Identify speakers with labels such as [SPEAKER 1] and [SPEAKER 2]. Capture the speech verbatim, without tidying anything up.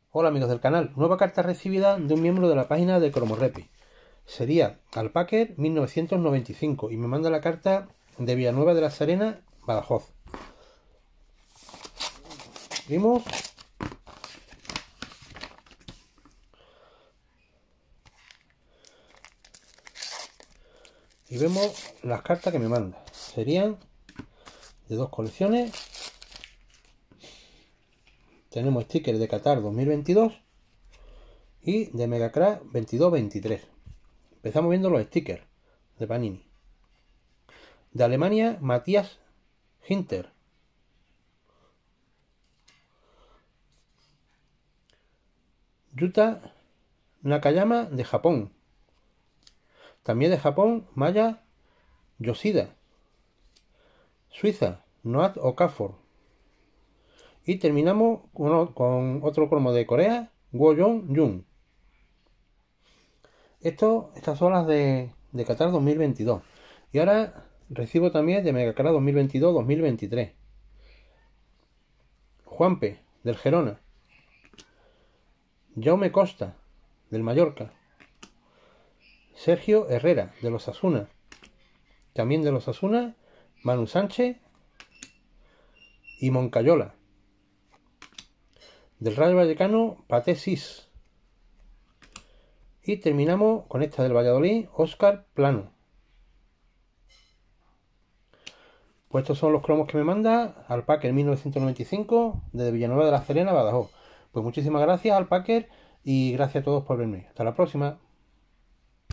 [SPEAKER 1] Hola amigos del canal, nueva carta recibida de un miembro de la página de Cromorrepi. Sería Alpaker mil novecientos noventa y cinco y me manda la carta de Villanueva de la Serena, Badajoz. Vimos y vemos las cartas que me manda. Serían de dos colecciones. Tenemos stickers de Qatar dos mil veintidós y de Megacrack veintidós veintitrés. Empezamos viendo los stickers de Panini. De Alemania, Matthias Hinter. Yuta Nakayama de Japón. También de Japón, Maya Yoshida. Suiza, Noat Okafor. Y terminamos con otro cromo de Corea, Woyon Jung. Esto, estas son las de, de Qatar dos mil veintidós. Y ahora recibo también de Megacrack dos mil veintidós dos mil veintitrés. Juanpe, del Gerona. Jaume Costa, del Mallorca. Sergio Herrera, de los Osasuna. También de los Osasuna, Manu Sánchez y Moncayola. Del Rayo Vallecano, Paté Sis. Y terminamos con esta del Valladolid, Óscar Plano. Pues estos son los cromos que me manda Alpaker mil novecientos noventa y cinco desde Villanueva de la Serena, Badajoz. Pues muchísimas gracias Alpaker y gracias a todos por verme. Hasta la próxima.